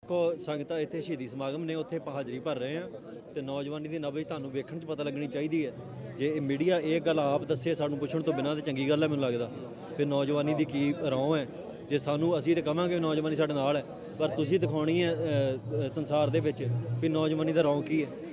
देखो संगतां इत्थे शहीदी समागम ने उत्थे हाज़री भर रहे हैं तो नौजवानी की नब्ज़ तुहानूं वेखण च पता लगनी चाहिए है। जे मीडिया ये गल आप दस्से सानूं पुछण तो बिना तो चंगी गल है। मैनूं लगदा फिर नौजवानी की की रौं है जे सानूं असीं तो कहांगे नौजवानी साडे नाल है पर तुसीं दिखाउणी है संसार दे विच भी नौजवानी दा रौं की है।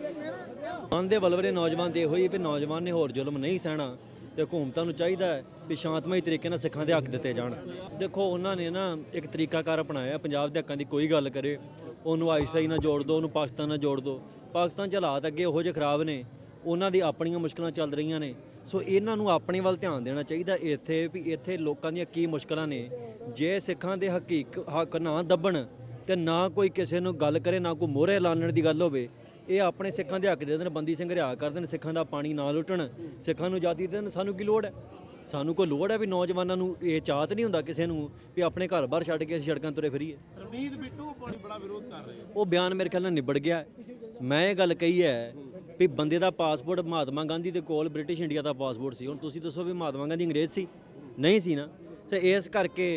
मन दे बलबले नौजवान तो यही भी नौजवान ने होर जुल्म नहीं सहना तो हुकूमतां नूं चाहीदा है भी शांतमई तरीके नाल सिखां दे हक दिते जाण। देखो उन्होंने ना एक तरीकाकार अपनाया पंजाब दे हक्कां दी कोई गल करे उन्होंने आईएसआई नाल जोड़ दो, उन्होंने पाकिस्तान नाल जोड़ दो। पाकिस्तान च हालात अगे इहो जिहे खराब ने, उन्हां दी अपणियां मुश्किलां चल रही ने। सो इन्हां नूं अपने वल ध्यान देना चाहिए इत्थे भी इत्थे लोकां दीयां की मुश्किलां ने। जे सिखां दे हक ना दब्बण ते ना कोई किसी नूं गल करे ना कोई मोहरे लाने दी गल होवे, ये अपने सिखां दे हक दे देण, बंदी सिंह रिहा कर देण, सिखां दा पानी ना लुੱਟਣ, सिखां नूं आज़ादी देण। सानूं की लोड़ है? सानूं कोई लोड़ है भी नौजवानों नूं ये चाहत नहीं हुंदा किसी नूं भी अपने घर बाहर छड्ड के सड़कां तुरे फिरीए। रवनीत बिट्टू बड़ा विरोध कर रहे हैं। वो बयान मेरे ख्याल नाल निबड़ गया है। मैं ये गल कही है भी बंदे दा पासपोर्ट महात्मा गांधी दे कोल ब्रिटिश इंडिया दा पासपोर्ट सी। हुण तुसीं दसो भी महात्मा गांधी अंग्रेज़ सी? नहीं सी ना। तो इस करके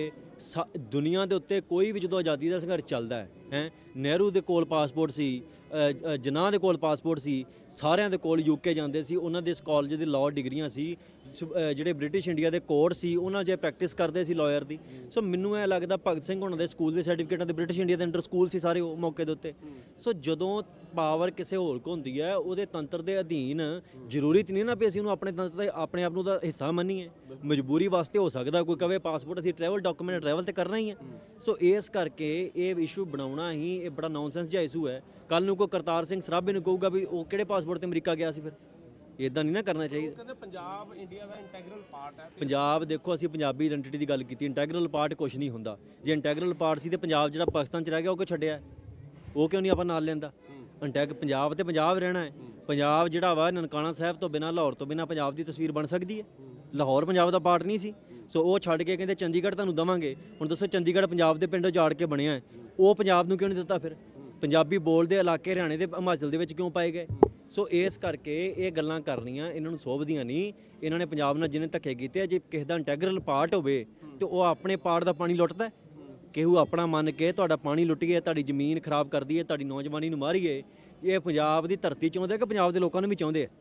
दुनिया के उत्ते कोई भी जो आज़ादी का संघर्ष चलता है नेहरू के कोल पासपोर्ट सी, जिन्हां दे कोल पासपोर्ट सी, सारिਆਂ ਦੇ ਕੋਲ यूके ਜਾਂਦੇ ਸੀ। ਉਹਨਾਂ ਦੇ ਕਾਲਜ ਦੇ ਲਾਅ ਡਿਗਰੀਆਂ ਸੀ। ਜਿਹੜੇ ਬ੍ਰਿਟਿਸ਼ ਇੰਡੀਆ ਦੇ ਕੋਰਟ ਸੀ ਉਹਨਾਂ 'ਚ ਪ੍ਰੈਕਟਿਸ ਕਰਦੇ ਸੀ ਲਾਇਰ ਦੀ। ਸੋ ਮੈਨੂੰ ਇਹ ਲੱਗਦਾ ਭਗਤ ਸਿੰਘ ਉਹਨਾਂ ਦੇ ਸਕੂਲ ਦੇ ਸਰਟੀਫਿਕੇਟਾਂ ਦੇ ਬ੍ਰਿਟਿਸ਼ ਇੰਡੀਆ ਦੇ ਅੰਡਰ ਸਕੂਲ ਸੀ ਸਾਰੇ ਉਹ ਮੌਕੇ ਦੇ ਉੱਤੇ। ਸੋ ਜਦੋਂ ਪਾਵਰ ਕਿਸੇ ਹੋਰ ਕੋ ਹੁੰਦੀ ਹੈ ਉਹਦੇ ਤੰਤਰ ਦੇ ਅਧੀਨ ਜ਼ਰੂਰੀ ਤਾਂ ਨਹੀਂ ਨਾ ਵੀ ਅਸੀਂ ਉਹਨੂੰ ਆਪਣੇ ਤੰਤਰ ਦੇ ਆਪਣੇ ਆਪ ਨੂੰ ਦਾ ਹਿੱਸਾ ਮੰਨੀਏ। ਮਜਬੂਰੀ ਵਾਸਤੇ ਹੋ ਸਕਦਾ ਕੋਈ ਕਵੇ ਪਾਸਪੋਰਟ ਅਸੀਂ ਟਰੈਵਲ ਡਾਕੂਮੈਂਟ ਟਰੈਵਲ ਤੇ ਕਰਨਾ ਹੀ ਹੈ। ਸੋ ਇਸ ਕਰਕੇ ਇਹ ਇਸ਼ੂ ਬਣਾਉਣਾ ਹੀ ਇਹ ਬੜਾ ਨੌਨਸੈਂਸ ਜਿਹਾ ਇਸ਼ੂ ਹੈ। ਕੱਲ ਨੂੰ ਕੋਈ ਕਰਤਾਰ ਸਿੰਘ ਸਰਾਭੇ ਨੂੰ ਕਹੂਗਾ ਵੀ ਉਹ ਕਿਹੜੇ ਪਾਸਪੋਰਟ ਤੇ ਅਮਰੀਕਾ ਗਿਆ ਸੀ, ਫਿਰ ਇਦਾਂ ਨਹੀਂ ਨਾ ਕਰਨਾ ਚਾਹੀਦਾ। ਕਹਿੰਦੇ ਪੰਜਾਬ ਇੰਡੀਆ ਦਾ ਇੰਟੈਗਰਲ ਪਾਰਟ ਹੈ। ਪੰਜਾਬ ਦੇਖੋ ਅਸੀਂ ਪੰਜਾਬੀ ਆਇਡੈਂਟੀਟੀ ਦੀ ਗੱਲ ਕੀਤੀ, ਇੰਟੈਗਰਲ ਪਾਰਟ ਕੁਛ ਨਹੀਂ ਹੁੰਦਾ। ਜੇ ਇੰਟੈਗਰਲ ਪਾਰਟ ਸੀ ਤੇ ਪੰਜਾਬ ਜਿਹੜਾ ਪਾਕਿਸਤਾਨ 'ਚ ਰਹਿ ਗਿਆ ਉਹ ਕਿਉਂ ਛੱਡਿਆ? ਉਹ ਕਿਉਂ ਨਹੀਂ ਆਪਾਂ ਨਾਲ ਲੈਂਦਾ? ਪੰਜਾਬ ਤੇ ਪੰਜਾਬ ਰਹਿਣਾ ਹੈ। ਪੰਜਾਬ ਜਿਹੜਾ ਵਾ ਨਨਕਾਣਾ ਸਾਹਿਬ ਤੋਂ ਬਿਨਾਂ, ਲਾਹੌਰ ਤੋਂ ਬਿਨਾਂ ਪੰਜਾਬ ਦੀ ਤਸਵੀਰ ਬਣ ਸਕਦੀ ਹੈ? ਲਾਹੌਰ ਪੰਜਾਬ ਦਾ ਪਾਰਟ ਨਹੀਂ ਸੀ। ਸੋ ਉਹ ਛੱਡ ਕੇ ਕਹਿੰਦੇ ਚੰਡੀਗੜ੍ਹ ਤੁਹਾਨੂੰ ਦੇਵਾਂਗੇ। ਹੁਣ ਦੱਸੋ ਚੰਡੀਗੜ੍ਹ ਪੰਜਾਬ ਦੇ ਪਿੰਡ ਉਜਾੜ ਕੇ ਬਣਿਆ ਹੈ, ਉਹ ਪੰਜਾਬ ਨੂੰ ਕਿਉਂ ਨਹੀਂ ਦਿੱਤਾ? ਫਿਰ ਪੰਜਾਬੀ ਬੋਲਦੇ ਇਲਾਕੇ ਹਰਿਆਣੇ ਦੇ ਹਿਮਾਚਲ ਦੇ ਵਿੱਚ ਕਿਉਂ ਪਾਏ ਗਏ? ਸੋ ਇਸ ਕਰਕੇ ਇਹ ਗੱਲਾਂ ਕਰਨੀਆਂ ਇਹਨਾਂ ਨੂੰ ਸੋਭਦੀਆਂ ਨਹੀਂ। ਇਹਨਾਂ ਨੇ ਪੰਜਾਬ ਨਾਲ ਜਿਹਨੇ ਧੱਕੇ ਕੀਤੇ, ਜੇ ਕਿਸੇ ਦਾ ਇੰਟੈਗਰਲ ਪਾਰਟ ਹੋਵੇ ਤੇ ਉਹ ਆਪਣੇ ਪਾਰਟ ਦਾ ਪਾਣੀ ਲੁੱਟਦਾ। ਕਿਹੂ ਆਪਣਾ ਮੰਨ ਕੇ ਤੁਹਾਡਾ ਪਾਣੀ ਲੁੱਟੀਏ, ਤੁਹਾਡੀ ਜ਼ਮੀਨ ਖਰਾਬ ਕਰ ਦਈਏ, ਤੁਹਾਡੀ ਨੌਜਵਾਨੀ ਨੂੰ ਮਾਰੀਏ, ਇਹ ਪੰਜਾਬ ਦੀ ਧਰਤੀ ਚਾਹੁੰਦੇ ਕਿ ਪੰਜਾਬ ਦੇ ਲੋਕਾਂ ਨੂੰ ਵੀ ਚਾਹੁੰਦੇ ਆ?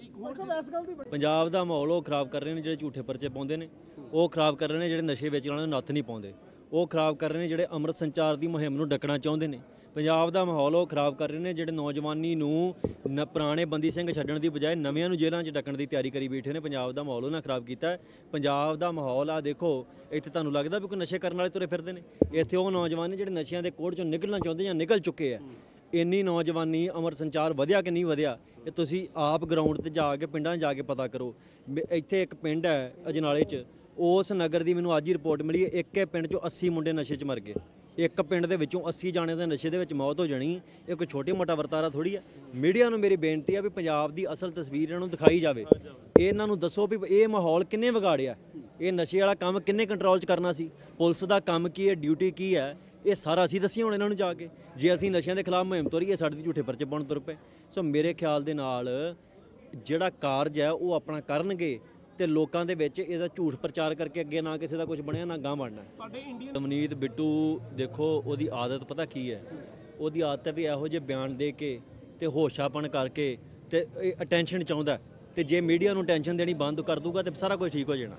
ਪੰਜਾਬ ਦਾ ਮਾਹੌਲ ਉਹ ਖਰਾਬ ਕਰ ਰਹੇ ਨੇ ਜਿਹੜੇ ਝੂਠੇ ਪਰਚੇ ਪਾਉਂਦੇ ਨੇ, ਉਹ ਖਰਾਬ ਕਰ ਰਹੇ ਨੇ ਜਿਹੜੇ ਨਸ਼ੇ ਵੇਚਣ ਵਾਲਿਆਂ ਨੂੰ ਨੱਥ ਨਹੀਂ ਪਾਉਂਦੇ, ਉਹ ਖਰਾਬ ਕਰ ਰਹੇ ਨੇ ਜਿਹੜੇ ਅੰਮ੍ਰਿਤ ਸੰਚਾਰ ਦੀ ਮੁਹਿੰਮ ਨੂੰ ਡੱਕਣਾ ਚਾਹੁੰਦੇ ਨੇ। ਪੰਜਾਬ ਦਾ ਮਾਹੌਲ ਉਹ ਖਰਾਬ ਕਰ ਰਹੇ ਨੇ ਜਿਹੜੇ ਨੌਜਵਾਨੀ ਨੂੰ ਪੁਰਾਣੇ ਬੰਦੀ ਸਿੰਘ ਛੱਡਣ ਦੀ ਬਜਾਏ ਨਵਿਆਂ ਨੂੰ ਜੇਲ੍ਹਾਂ 'ਚ ਡੱਕਣ ਦੀ ਤਿਆਰੀ ਕਰੀ ਬੈਠੇ ਨੇ। ਪੰਜਾਬ ਦਾ ਮਾਹੌਲ ਉਹਨਾਂ ਖਰਾਬ ਕੀਤਾ ਹੈ। ਪੰਜਾਬ ਦਾ ਮਾਹੌਲ ਆ ਦੇਖੋ, ਇੱਥੇ ਤੁਹਾਨੂੰ ਲੱਗਦਾ ਵੀ ਕੋਈ ਨਸ਼ੇ ਕਰਨ ਵਾਲੇ ਤੁਰੇ ਫਿਰਦੇ ਨੇ? ਇੱਥੇ ਉਹ ਨੌਜਵਾਨ ਨੇ ਜਿਹੜੇ ਨਸ਼ਿਆਂ ਦੇ ਕੋੜ 'ਚੋਂ ਨਿਕਲਣਾ ਚਾਹੁੰਦੇ ਜਾਂ ਨਿਕਲ ਚੁੱਕੇ ਆ। ਇੰਨੀ ਨੌਜਵਾਨੀ ਅੰਮ੍ਰਿਤ ਸੰਚਾਰ ਵਧਿਆ ਕਿ ਨਹੀਂ ਵਧਿਆ, ਇਹ ਤੁਸੀਂ ਆਪ ਗਰਾਊਂਡ 'ਤੇ ਜਾ ਕੇ ਪਿੰਡਾਂ 'ਚ ਜਾ ਕੇ ਪਤਾ ਕਰੋ। ਇੱਥੇ ਇੱਕ ਪਿੰਡ ਹੈ ਅਜਨਾਲੇ 'ਚ, ਉਸ ਨਗਰ ਦੀ ਮੈਨੂੰ ਅੱਜ ਹੀ ਰਿਪੋਰਟ ਮਿਲੀ ਹੈ, ਇੱਕ ਪਿੰਡ 'ਚੋਂ 80 ਮੁੰਡੇ ਨਸ਼ੇ 'ਚ ਮਰ ਗਏ। ਇੱਕ ਪਿੰਡ ਦੇ ਵਿੱਚੋਂ 80 ਜਾਣੇ ਦੇ ਨਸ਼ੇ ਦੇ ਵਿੱਚ ਮੌਤ ਹੋ ਜਾਣੀ, ਇਹ ਕੋਈ ਛੋਟੀ ਮੋਟਾ ਵਰਤਾਰਾ ਥੋੜੀ ਹੈ। ਮੀਡੀਆ ਨੂੰ ਮੇਰੀ ਬੇਨਤੀ ਹੈ ਵੀ ਪੰਜਾਬ ਦੀ ਅਸਲ ਤਸਵੀਰ ਇਹਨਾਂ ਨੂੰ ਦਿਖਾਈ ਜਾਵੇ। ਇਹਨਾਂ ਨੂੰ ਦੱਸੋ ਵੀ ਇਹ ਮਾਹੌਲ ਕਿੰਨੇ ਵਿਗਾੜਿਆ, ਇਹ ਨਸ਼ੇ ਵਾਲਾ ਕੰਮ ਕਿੰਨੇ ਕੰਟਰੋਲ 'ਚ ਕਰਨਾ ਸੀ, ਪੁਲਿਸ ਦਾ ਕੰਮ ਕੀ ਹੈ, ਡਿਊਟੀ ਕੀ ਹੈ, ਇਹ ਸਾਰਾ ਅਸੀਂ ਦੱਸੀਏ ਹੁਣ ਇਹਨਾਂ ਨੂੰ ਜਾ ਕੇ। ਜੇ ਅਸੀਂ ਨਸ਼ਿਆਂ ਦੇ ਖਿਲਾਫ ਮੁਹਿੰਮ ਤੋਰੀਏ ਸਾਡੇ ਦੀ ਝੂਠੇ ਪਰਚੇ ਪਾਉਣ ਤੁਰ ਪਏ। ਸੋ ਮੇਰੇ ਖਿਆਲ ਦੇ ਨਾਲ ਜਿਹੜਾ ਕਾਰਜ ਹੈ ਉਹ ਆਪਣਾ ਕਰਨਗੇ ਤੇ ਲੋਕਾਂ ਦੇ ਵਿੱਚ ਇਹਦਾ ਝੂਠ ਪ੍ਰਚਾਰ ਕਰਕੇ ਅੱਗੇ ਨਾ ਕਿਸੇ ਦਾ ਕੁਝ ਬਣਿਆ ਨਾ ਗਾਂ ਬਣਨਾ। ਰਵਨੀਤ ਬਿੱਟੂ ਦੇਖੋ ਉਹਦੀ ਆਦਤ ਪਤਾ ਕੀ ਹੈ? ਉਹਦੀ ਆਦਤ ਹੈ ਵੀ ਇਹੋ ਜਿਹੇ ਬਿਆਨ ਦੇ ਕੇ ਤੇ ਹੋਸ਼ਾਪਣ ਕਰਕੇ ਤੇ ਅਟੈਂਸ਼ਨ ਚਾਹੁੰਦਾ, ਤੇ ਜੇ ਮੀਡੀਆ ਨੂੰ ਟੈਨਸ਼ਨ ਦੇਣੀ ਬੰਦ ਕਰ ਦੂਗਾ ਤੇ ਸਾਰਾ ਕੁਝ ਠੀਕ ਹੋ ਜਾਣਾ।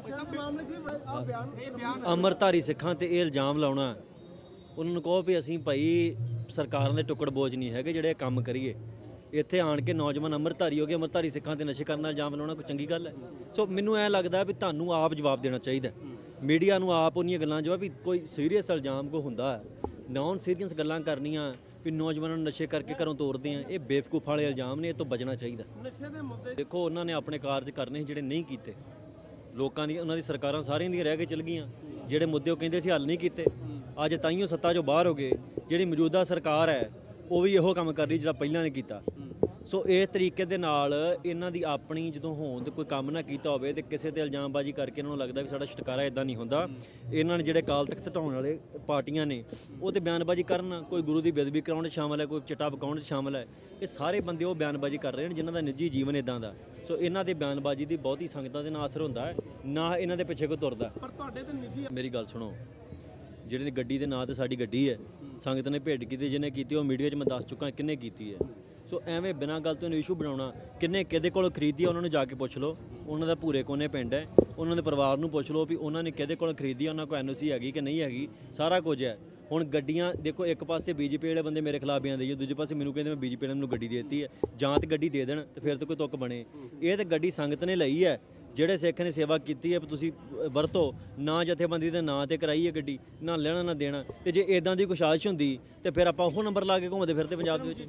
ਅੰਮ੍ਰਿਤਧਾਰੀ ਸਿੱਖਾਂ ਤੇ ਇਹ ਇਲਜ਼ਾਮ ਲਾਉਣਾ, ਉਹਨਾਂ ਨੂੰ ਕਹੋ ਵੀ ਅਸੀਂ ਭਾਈ ਸਰਕਾਰਾਂ ਦੇ ਟੁੱਕੜ ਬੋਝ ਨਹੀਂ ਹੈਗੇ ਜਿਹੜੇ ਕੰਮ ਕਰੀਏ। ਇੱਥੇ ਆਣ ਕੇ ਨੌਜਵਾਨ ਅੰਮ੍ਰਿਤਧਾਰੀ ਹੋ ਗਏ, ਅੰਮ੍ਰਿਤਧਾਰੀ ਸਿੱਖਾਂ ਤੇ ਨਸ਼ੇ ਕਰਨ ਦਾ ਇਲਜ਼ਾਮ ਲਾਉਣਾ ਕੋਈ ਚੰਗੀ ਗੱਲ ਹੈ? ਸੋ ਮੈਨੂੰ ਐਂ ਲੱਗਦਾ ਵੀ ਤੁਹਾਨੂੰ ਆਪ ਜਵਾਬ ਦੇਣਾ ਚਾਹੀਦਾ, ਮੀਡੀਆ ਨੂੰ ਆਪ ਉਹਨੀਆਂ ਗੱਲਾਂ ਜਵਾਬ ਵੀ ਕੋਈ ਸੀਰੀਅਸ ਇਲਜ਼ਾਮ ਕੋਈ ਹੁੰਦਾ ਹੈ, ਨੌਨ ਸੀਰੀਅਸ ਗੱਲਾਂ ਕਰਨੀਆਂ ਵੀ ਨੌਜਵਾਨਾਂ ਨੂੰ ਨਸ਼ੇ ਕਰਕੇ ਘਰੋਂ ਤੋਰਦੇ ਆ, ਇਹ ਬੇਵਕੂਫ ਵਾਲੇ ਇਲਜ਼ਾਮ ਨੇ, ਇਹ ਤੋਂ ਬਚਣਾ ਚਾਹੀਦਾ। ਨਸ਼ੇ ਦੇ ਮੁੱਦੇ ਦੇਖੋ ਉਹਨਾਂ ਨੇ ਆਪਣੇ ਕਾਰਜ ਕਰਨੇ ਜਿਹੜੇ ਨਹੀਂ ਕੀਤੇ, ਲੋਕਾਂ ਦੀ ਉਹਨਾਂ ਦੀ ਸਰਕਾਰਾਂ ਸਾਰੀਆਂ ਦੀਆਂ ਰਹਿ ਕੇ ਚਲ ਗਈਆਂ। ਜਿਹੜੇ ਮੁੱਦੇ ਉਹ ਕਹਿੰਦੇ ਸੀ ਹੱਲ ਨਹੀਂ ਕੀਤੇ, ਅੱਜ ਤਾਈਓ ਸੱਤਾ 'ਚੋਂ ਬਾਹਰ ਹੋ ਗਏ। ਜਿਹੜੀ ਮੌਜੂਦਾ ਸਰਕਾਰ ਹੈ ਉਹ ਵੀ ਇਹੋ ਕੰਮ ਕਰ ਰਹੀ ਜਿਹੜਾ ਪਹਿਲਾਂ ਨੇ ਕੀਤਾ। ਸੋ ਇਸ ਤਰੀਕੇ ਦੇ ਨਾਲ ਇਹਨਾਂ ਦੀ ਆਪਣੀ ਜਦੋਂ ਹੋਣ ਤੇ ਕੋਈ ਕੰਮ ਨਾ ਕੀਤਾ ਹੋਵੇ ਤੇ ਕਿਸੇ ਤੇ ਇਲਜ਼ਾਮਬਾਜ਼ੀ ਕਰਕੇ ਇਹਨਾਂ ਨੂੰ ਲੱਗਦਾ ਵੀ ਸਾਡਾ ਛੁਟਕਾਰਾ ਇਦਾਂ ਨਹੀਂ ਹੁੰਦਾ। ਇਹਨਾਂ ਨੇ ਜਿਹੜੇ ਅਕਾਲ ਤਖਤ ਢਾਉਣ ਵਾਲੇ ਪਾਰਟੀਆਂ ਨੇ ਉਹ ਤੇ ਬਿਆਨਬਾਜ਼ੀ ਕਰਨ, ਕੋਈ ਗੁਰੂ ਦੀ ਬੇਅਦਬੀ ਕਰਾਉਣ 'ਚ ਸ਼ਾਮਲ ਹੈ, ਕੋਈ ਚਿੱਟਾ ਵਿਕਾਉਣ 'ਚ ਸ਼ਾਮਲ ਹੈ। ਇਹ ਸਾਰੇ ਬੰਦੇ ਉਹ ਬਿਆਨਬਾਜ਼ੀ ਕਰ ਰਹੇ ਨੇ ਜਿਨ੍ਹਾਂ ਦਾ ਨਿੱਜੀ ਜੀਵਨ ਇਦਾਂ ਦਾ। ਸੋ ਇਹਨਾਂ ਦੇ ਬਿਆਨਬਾਜ਼ੀ ਦੀ ਬਹੁਤੀ ਸੰਗਤਾਂ ਦੇ ਨਾਲ ਅਸਰ ਹੁੰਦਾ ਹੈ, ਨਾ ਇਹਨਾਂ ਦੇ ਪਿੱਛੇ ਕੋਈ ਤੁਰਦਾ। ਪਰ ਤੁਹਾਡੇ ਤੇ ਨਿੱਜੀ ਮੇਰੀ ਗੱਲ ਸੁਣੋ, ਜਿਹੜੇ ਗੱਡੀ ਦੇ ਨਾਂ ਤੇ ਸਾਡੀ ਗੱਡੀ ਹੈ, ਸੰਗਤ ਨੇ ਭੇਟ ਕੀਤੀ, ਜਿਹਨੇ ਕੀਤੀ ਉਹ ਮੀਡੀਆ 'ਚ ਮੈਂ ਦੱਸ ਚੁੱਕਾ ਕਿੰਨੇ ਕੀਤੀ ਹੈ। ਸੋ ਐਵੇਂ ਬਿਨਾਂ ਗੱਲ ਤੋਂ ਇਸ਼ੂ ਬਣਾਉਣਾ, ਕਿੰਨੇ ਕਿਹਦੇ ਕੋਲ ਖਰੀਦੀ ਉਹਨਾਂ ਨੂੰ ਜਾ ਕੇ ਪੁੱਛ ਲਓ, ਉਹਨਾਂ ਦਾ ਭੂਰੇ ਕੋਨੇ ਪਿੰਡ ਹੈ, ਉਹਨਾਂ ਦੇ ਪਰਿਵਾਰ ਨੂੰ ਪੁੱਛ ਲਓ ਵੀ ਉਹਨਾਂ ਨੇ ਕਿਹਦੇ ਕੋਲ ਖਰੀਦੀ, ਉਹਨਾਂ ਕੋਲ NOC ਹੈਗੀ ਕਿ ਨਹੀਂ ਹੈਗੀ, ਸਾਰਾ ਕੁਝ ਹੈ। ਹੁਣ ਗੱਡੀਆਂ ਦੇਖੋ, ਇੱਕ ਪਾਸੇ BJP ਵਾਲੇ ਬੰਦੇ ਮੇਰੇ ਖਿਲਾਫ ਬਿਆਨ ਦੇਈਏ, ਦੂਜੇ ਪਾਸੇ ਮੈਨੂੰ ਕਹਿੰਦੇ ਮੈਂ BJP ਵਾਲਿਆਂ ਨੂੰ ਗੱਡੀ ਦੇ ਦਿੱਤੀ ਹੈ। ਜਾਂ ਤੇ ਗੱਡੀ ਦੇ ਦੇਣ ਤੇ ਫਿਰ ਤਾਂ ਕੋਈ ਤੁੱਕ ਬਣੇ। ਇਹ ਤਾਂ ਗੱਡੀ ਸੰਗਤ ਨੇ ਲਈ ਹੈ, ਜਿਹੜੇ ਸਿੱਖ ਨੇ ਸੇਵਾ ਕੀਤੀ ਹੈ, ਤੁਸੀਂ ਵਰਤੋ ਨਾ, ਜਥੇਬੰਦੀ ਦੇ ਨਾਂ ਤੇ ਕਰਾਈ ਹੈ ਗੱਡੀ, ਨਾ ਲੈਣਾ ਨਾ ਦੇਣਾ। ਤੇ ਜੇ ਇਦਾਂ ਦੀ ਕੋਈ ਸਾਜ਼ਿਸ਼ ਹੁੰਦੀ ਤੇ ਫਿਰ ਆਪਾਂ ਉਹ ਨੰਬਰ ਲਾ ਕੇ ਘੁੰਮਦੇ ਫਿਰਦੇ ਪੰਜਾਬ ਦੇ ਵਿੱਚ।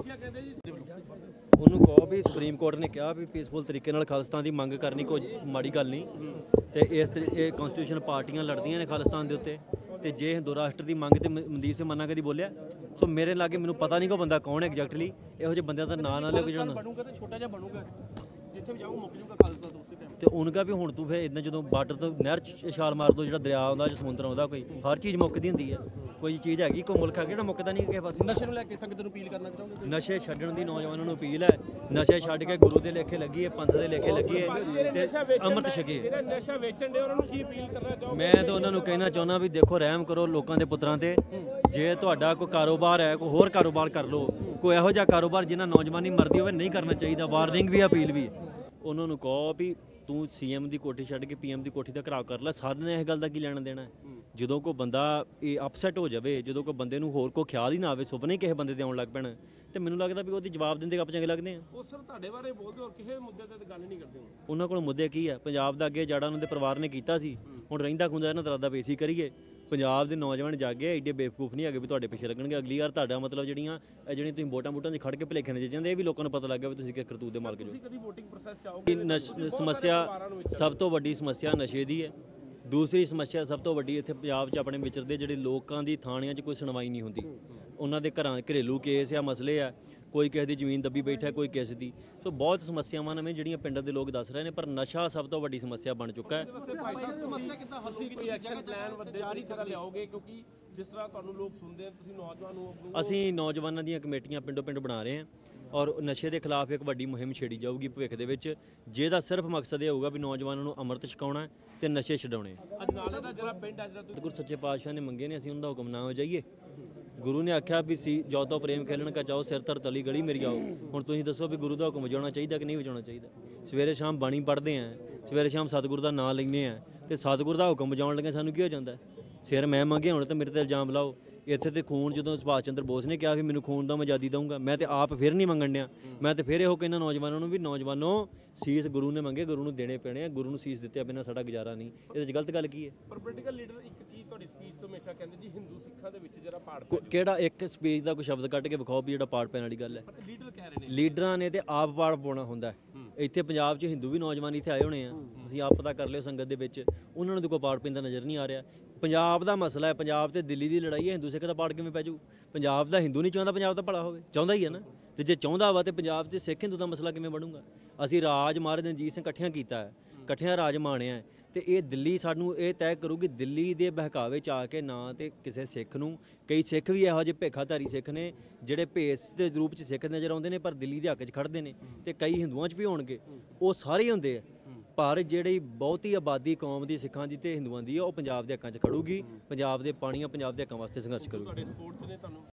ਉਹਨੂੰ ਕਹੋ ਵੀ ਸੁਪਰੀਮ ਕੋਰਟ ਨੇ ਕਿਹਾ ਵੀ ਪੀਸਫੁਲ ਤਰੀਕੇ ਨਾਲ ਖਾਲਿਸਤਾਨ ਦੀ ਮੰਗ ਕਰਨੀ ਕੋਈ ਮਾੜੀ ਗੱਲ ਨਹੀਂ, ਤੇ ਇਹ ਕਨਸਟੀਟਿਊਸ਼ਨ ਪਾਰਟੀਆਂ ਲੜਦੀਆਂ ਨੇ ਖਾਲਿਸਤਾਨ ਦੇ ਉੱਤੇ। ਤੇ ਜੇ ਹਿੰਦੂ ਰਾਸ਼ਟਰ ਦੀ ਮੰਗ ਤੇ ਮਨਦੀਪ ਸਿੰਘ ਮੰਨਾ ਕਦੀ ਬੋਲਿਆ? ਸੋ ਮੇਰੇ ਲਾਗੇ ਮੈਨੂੰ ਪਤਾ ਨਹੀਂ ਕੋਈ ਬੰਦਾ ਕੌਣ ਹੈ ਐਗਜ਼ੈਕਟਲੀ, ਇਹੋ ਜਿਹੇ ਬੰਦਿਆਂ ਦਾ ਨਾਂ ਨਾ ਲੈ ਕੇ ਜਿਹੜਾ ਬਣੂਗਾ ਤੇ ਛੋਟਾ ਜਿਹਾ ਬਣੂਗਾ, ਜਿੱਥੇ ਵੀ ਜਾਊ ਮੁੱਕ ਜੂਗਾ ਖਾਲਸਾ ਤੋਂ ਉਸੇ ਟਾਈਮ। ਤੇ ਉਹਨਾਂ ਕਾ ਵੀ ਹੁਣ ਤੂੰ ਫਿਰ ਇਦਾਂ ਜਦੋਂ ਬਾਰਡਰ ਤੋਂ ਨਹਿਰ 'ਚ ਛਾਲ ਮਾਰ ਦੋ, ਜਿਹੜਾ ਦਰਿਆ ਆਉਂਦਾ ਜਾਂ ਸਮੁੰਦਰ ਆਉਂਦਾ, ਕੋਈ ਹਰ ਚੀਜ਼ ਮੁੱਕਦੀ ਹੁੰਦੀ ਹੈ। ਕੋਈ ਚੀਜ਼ ਹੈਗੀ, ਕੋਈ ਮੁਲਕ ਹੈ ਜਿਹੜਾ ਮੁੱਕਦਾ ਨਹੀਂ ਕਿਸੇ ਪਾਸੇ। ਨਸ਼ੇ ਨੂੰ ਲੈ ਕੇ ਸੰਗਤ ਨੂੰ ਅਪੀਲ ਕਰਨਾ ਚਾਹੋਗੇ? ਨਸ਼ੇ ਛੱਡਣ ਦੀ ਨੌਜਵਾਨਾਂ ਨੂੰ ਅਪੀਲ ਹੈ, ਨਸ਼ੇ ਛੱਡ ਕੇ ਗੁਰੂ ਦੇ ਲੇਖੇ ਲੱਗੀਏ, ਪੰਥ ਦੇ ਲੇਖੇ ਲੱਗੀਏ ਤੇ ਅੰਮ੍ਰਿਤ ਛਕੀਏ। ਜਿਹੜੇ ਨਸ਼ਾ ਵੇਚਣ ਦੇ ਉਹਨਾਂ ਨੂੰ ਕੀ ਅਪੀਲ ਕਰਨਾ ਚਾਹੋਗੇ? ਮੈਂ ਤਾਂ ਉਹਨਾਂ ਨੂੰ ਕਹਿਣਾ ਚਾਹੁੰਦਾ ਵੀ ਦੇਖੋ, ਰਹਿਮ ਕਰੋ ਲੋਕਾਂ ਦੇ ਪੁੱਤਰਾਂ ਤੇ। ਜੇ ਤੁਹਾਡਾ ਕੋਈ ਕਾਰੋਬਾਰ ਹੈ, ਕੋਈ ਹੋਰ ਕਾਰੋਬਾਰ ਕਰ ਲਓ, ਕੋਈ ਇਹੋ ਜਿਹਾ ਕਾਰੋਬਾਰ ਜਿੰਨਾ ਨੌਜਵਾਨੀ ਮਰਦੀ ਹੋਵੇ, ਨਹੀਂ ਕਰਨਾ ਚਾਹੀਦਾ। ਵਾਰਨਿੰਗ ਵੀ, ਅਪੀਲ ਵੀ। ਉਹਨਾਂ ਨੂੰ ਕਹੋ ਵੀ ਤੂੰ CM ਦੀ ਕੋਠੀ ਛੱਡ ਕੇ PM ਦੀ ਕੋਠੀ ਦਾ ਘਰਾਓ ਕਰ ਲੈ, ਸਾਰਿਆਂ ਨੇ ਇਹ ਗੱਲ ਦਾ ਕੀ ਲੈਣਾ ਦੇਣਾ। ਜਦੋਂ ਕੋਈ ਬੰਦਾ ਇਹ ਅਪਸੈਟ ਹੋ ਜਾਵੇ, ਜਦੋਂ ਕੋਈ ਬੰਦੇ ਨੂੰ ਹੋਰ ਕੋਈ ਖਿਆਲ ਹੀ ਨਾ ਆਵੇ, ਸੁਪਨੇ ਕਿਸੇ ਬੰਦੇ ਦੇ ਆਉਣ ਲੱਗ ਪੈਣ, ਤੇ ਮੈਨੂੰ ਲੱਗਦਾ ਵੀ ਉਹਦੀ ਜਵਾਬ ਦਿੰਦੇ ਆਪਾਂ ਚੰਗੇ ਲੱਗਦੇ ਆ। ਉਹ ਸਰ ਤੁਹਾਡੇ ਬਾਰੇ ਬੋਲਦੇ ਹੋਰ ਕਿਸੇ ਮੁੱਦੇ ਤੇ ਗੱਲ ਨਹੀਂ ਕਰਦੇ ਹੋ। ਉਹਨਾਂ ਕੋਲ ਮੁੱਦੇ ਕੀ ਆ? ਪੰਜਾਬ ਦਾ ਅੱਗੇ ਜਾੜਾ ਉਹਨਾਂ ਦੇ ਪਰਿਵਾਰ ਨੇ ਕੀਤਾ ਸੀ, ਹੁਣ ਰਹਿੰਦਾ ਖੁੰਦਾ ਇਹਨਾਂ ਦਾ ਬੇਸੀ ਕਰੀਏ। ਪੰਜਾਬ ਦੇ ਨੌਜਵਾਨ ਜਾਗੇ ਐਡੇ ਬੇਵਕੂਫ ਨਹੀਂ ਹੈਗੇ ਵੀ ਤੁਹਾਡੇ ਪਿੱਛੇ ਲੱਗਣਗੇ। ਅਗਲੀ ਵਾਰ ਤੁਹਾਡਾ ਮਤਲਬ ਜਿਹੜੀਆਂ ਤੁਸੀਂ ਵੋਟਾਂ 'ਚ ਖੜ ਕੇ ਭੁਲੇਖੇ ਨੇ ਜਾਂਦੇ, ਇਹ ਵੀ ਲੋਕਾਂ ਨੂੰ ਪਤਾ ਲੱਗ ਗਿਆ ਵੀ ਤੁਸੀਂ ਕਿ ਕਰਤੂਤ ਦੇ ਮਾਲਕ ਜੋ। ਤੁਸੀਂ ਕਦੀ VOTING ਪ੍ਰੋਸੈਸ ਚਾਹੋਗੇ? ਸਮੱਸਿਆ ਸਭ ਤੋਂ ਵੱਡੀ ਸਮੱਸਿਆ ਨਸ਼ੇ ਦੀ ਹੈ। ਦੂਸਰੀ ਸਮੱਸਿਆ ਸਭ ਤੋਂ ਵੱਡੀ ਇੱਥੇ ਪੰਜਾਬ 'ਚ ਆਪਣੇ ਵਿਚਰਦੇ ਜਿਹੜੇ ਲੋਕਾਂ ਦੀ ਥਾਣਿਆਂ 'ਚ ਕੋਈ ਸੁਣਵਾਈ ਨਹੀਂ ਹੁੰਦੀ। ਉਹਨਾਂ ਦੇ ਘਰਾਂ ਘਰੇਲੂ ਕੇਸ ਆ, ਮਸਲੇ ਆ, ਕੋਈ ਕਿਸੇ ਦੀ ਜ਼ਮੀਨ ਦੱਬੀ ਬੈਠਾ, ਕੋਈ ਕਿਸੇ ਦੀ। ਸੋ ਬਹੁਤ ਸਮੱਸਿਆਵਾਂ ਨੇ ਜਿਹੜੀਆਂ ਪਿੰਡਾਂ ਦੇ ਲੋਕ ਦੱਸ ਰਹੇ ਨੇ, ਪਰ ਨਸ਼ਾ ਸਭ ਤੋਂ ਵੱਡੀ ਸਮੱਸਿਆ ਬਣ ਚੁੱਕਾ ਹੈ। ਸਮੱਸਿਆ ਕਿੱਦਾਂ ਹੱਲ ਹੋਊਗੀ? ਕੋਈ ਐਕਸ਼ਨ ਪਲਾਨ ਵੱਡੇ ਤਰੀਕੇ ਨਾਲ ਲਿਆਓਗੇ? ਕਿਉਂਕਿ ਜਿਸ ਤਰ੍ਹਾਂ ਤੁਹਾਨੂੰ ਲੋਕ ਸੁਣਦੇ ਆ, ਤੁਸੀਂ ਨੌਜਵਾਨ ਨੂੰ ਅਸੀਂ ਨੌਜਵਾਨਾਂ ਦੀਆਂ ਕਮੇਟੀਆਂ ਪਿੰਡੋਂ ਪਿੰਡ ਬਣਾ ਰਹੇ ਹਾਂ, ਔਰ ਨਸ਼ੇ ਦੇ ਖਿਲਾਫ ਇੱਕ ਵੱਡੀ ਮੁਹਿੰਮ ਛੇੜੀ ਜਾਊਗੀ ਭਵਿੱਖ ਦੇ ਵਿੱਚ, ਜਿਹਦਾ ਸਿਰਫ ਮਕਸਦ ਇਹ ਹੋਊਗਾ ਵੀ ਨੌਜਵਾਨਾਂ ਨੂੰ ਅੰਮ੍ਰਿਤ ਛਕਾਉਣਾ ਤੇ ਨਸ਼ੇ ਛਡਾਉਣੇ। ਅੱਜ ਨਾਲੇ ਦਾ ਜਿਹੜਾ ਪਿੰਡ ਆ, ਜਿਹੜਾ ਗੁਰੂ ਸੱਚੇ ਪਾਤਸ਼ਾਹ ਨੇ ਮੰਗੇ ਨੇ, ਅਸੀਂ ਉਹਨਾਂ ਦਾ ਹੁਕਮ ਨਾ ਹੋ ਜਾਈਏ। ਗੁਰੂ ਨੇ ਆਖਿਆ ਵੀ ਜੋ ਤੋ ਪ੍ਰੇਮ ਖੇਲਣ ਕਾ ਚਾਹੋ, ਸਿਰ ਧਰ ਤਲੀ ਗਲੀ ਮੇਰੀ ਆਓ। ਹੁਣ ਤੁਸੀਂ ਦੱਸੋ ਵੀ ਗੁਰੂ ਦਾ ਹੁਕਮ ਵਜਾਉਣਾ ਚਾਹੀਦਾ ਕਿ ਨਹੀਂ ਵਜਾਉਣਾ ਚਾਹੀਦਾ? ਸਵੇਰੇ ਸ਼ਾਮ ਬਾਣੀ ਪੜ੍ਹਦੇ ਆਂ, ਸਵੇਰੇ ਸ਼ਾਮ ਸਤਿਗੁਰੂ ਦਾ ਨਾਮ ਲੈਂਦੇ ਆ, ਤੇ ਸਤਿਗੁਰੂ ਦਾ ਹੁਕਮ ਵਜਾਉਣ ਲੱਗੇ ਸਾਨੂੰ ਕੀ ਹੋ ਜਾਂਦਾ? ਸਿਰ ਮੈਂ ਮੰਗੇ ਹੁਣ ਤਾਂ ਮੇਰੇ ਤੇ ਇਲਜ਼ਾਮ ਲਾਓ। ਇੱਥੇ ਤੇ ਖੂਨ, ਜਦੋਂ ਸੁਭਾਸ਼ ਚੰਦਰ ਬੋਸ ਨੇ ਕਿਹਾ ਵੀ ਮੈਨੂੰ ਖੂਨ ਦਾ ਮੈਂ ਆਜ਼ਾਦੀ ਦਊਂਗਾ, ਮੈਂ ਤੇ ਆਪ ਫਿਰ ਨਹੀਂ ਮੰਗਣ ਡਿਆ। ਮੈਂ ਤੇ ਫਿਰ ਇਹੋ ਕਹਿੰਦਾ ਨੌਜਵਾਨਾਂ ਨੂੰ ਵੀ ਨੌਜਵਾਨੋ, ਸੀਸ ਗੁਰੂ ਨੇ ਮੰਗੇ, ਗੁਰੂ ਨੂੰ ਦੇਣੇ ਪੈਣੇ ਆ। ਗੁਰੂ ਨੂੰ ਸੀਸ ਦਿੱਤੇ ਬਿਨਾਂ ਸਾਡਾ ਗੁਜ਼ਾਰਾ ਨਹੀਂ। ਇਹਦੇ 'ਚ ਗਲਤ ਗੱਲ ਕੀ ਹੈ? ਪਰ ਪੋਲੀਟੀਕਲ ਲੀਡਰ ਇੱਕ ਚੀਜ਼ ਤੁਹਾਡੀ ਸਪੀਚ ਤੋਂ ਹਮੇਸ਼ਾ ਕਹਿੰਦੇ ਜੀ, ਹਿੰਦੂ ਸਿੱਖਾਂ ਦੇ ਵਿੱਚ ਜਿਹੜਾ ਪਾੜ ਕਿਹੜਾ ਇੱਕ ਸਪੀਚ ਦਾ ਕੋਈ ਸ਼ਬਦ ਕੱਢ ਕੇ ਵਿਖਾਓ ਵੀ ਜਿਹੜਾ ਪਾੜ ਪੈਣ ਵਾਲੀ ਗੱਲ ਹੈ? ਲੀਡਰ ਕਹਿ ਰਹੇ ਨੇ। ਲੀਡਰਾਂ ਨੇ ਤੇ ਆਪ ਪਾੜ ਪਾਉਣਾ ਹੁੰਦਾ ਹੈ। ਇੱਥੇ ਪੰਜਾਬ 'ਚ ਹਿੰਦੂ ਵੀ ਨੌਜਵਾਨ ਇੱਥੇ ਆਏ ਹੋਣੇ ਆ, ਤੁਸੀਂ ਆਪ ਪਤਾ ਕਰ ਲਿਓ ਸੰਗਤ ਦੇ ਵਿੱਚ, ਉਹਨਾਂ ਨੂੰ ਤਾਂ ਕੋਈ ਪਾੜ ਪੈਂਦਾ ਨਜ਼ਰ ਨਹੀਂ ਆ ਰਿਹਾ। ਪੰਜਾਬ ਦਾ ਮਸਲਾ ਹੈ, ਪੰਜਾਬ ਤੇ ਦਿੱਲੀ ਦੀ ਲੜਾਈ ਹੈ, ਹਿੰਦੂ ਸਿੱਖ ਦਾ ਪਾੜ ਕਿਵੇਂ ਪੈ ਜਾਊ? ਪੰਜਾਬ ਦਾ ਹਿੰਦੂ ਨਹੀਂ ਚਾਹੁੰਦਾ ਪੰਜਾਬ ਦਾ ਭਲਾ ਹੋਵੇ, ਚਾਹੁੰਦਾ ਹੀ ਹੈ ਨਾ। ਤੇ ਜੇ ਚਾਹੁੰਦਾ ਵਾ ਤੇ ਪੰਜਾਬ 'ਚ ਸਿੱਖ ਹਿੰਦੂ ਦਾ ਮਸਲਾ ਕਿਵੇਂ ਬਣੂਗਾ? ਅਸੀਂ ਰਾਜ ਮਹਾਰਾਜ ਰਣਜੀਤ ਸਿੰਘ ਇਕੱਠਿਆਂ ਕੀਤਾ ਹੈ, ਇਕੱਠਿਆਂ ਰਾਜ ਮਾਣਿਆ ਹੈ, ਤੇ ਇਹ ਦਿੱਲੀ ਸਾਨੂੰ ਇਹ ਤੈਅ ਕਰੂਗੀ। ਦਿੱਲੀ ਦੇ ਬਹਿਕਾਵੇ 'ਚ ਆ ਕੇ ਨਾ ਤੇ ਕਿਸੇ ਸਿੱਖ ਨੂੰ, ਕਈ ਸਿੱਖ ਵੀ ਇਹੋ ਜਿਹੇ ਭੇਖਾਧਾਰੀ ਸਿੱਖ ਨੇ ਜਿਹੜੇ ਭੇਸ ਦੇ ਰੂਪ 'ਚ ਸਿੱਖ ਨਜ਼ਰ ਆਉਂਦੇ ਨੇ ਪਰ ਦਿੱਲੀ ਦੇ ਹੱਕ 'ਚ ਖੜਦੇ ਨੇ, ਤੇ ਕਈ ਹਿੰਦੂਆਂ 'ਚ ਵੀ ਹੋਣਗੇ, ਉਹ ਸਾਰੇ ਹੁੰਦੇ ਆ। ਪਰ ਜਿਹੜੀ ਬਹੁਤੀ ਆਬਾਦੀ ਕੌਮ ਦੀ, ਸਿੱਖਾਂ ਦੀ ਤੇ ਹਿੰਦੂਆਂ ਦੀ ਆ, ਉਹ ਪੰਜਾਬ ਦੇ ਹੱਕਾਂ 'ਚ ਖੜੂਗੀ, ਪੰਜਾਬ ਦੇ ਪਾਣੀਆਂ, ਪੰਜਾਬ ਦੇ ਹੱਕਾਂ ਵਾਸਤੇ ਸੰਘਰਸ਼ ਕਰੂਗੀ। ਤੁਹਾਡੇ ਸਪੋਰਟ 'ਚ ਨੇ ਤੁਹਾਨੂੰ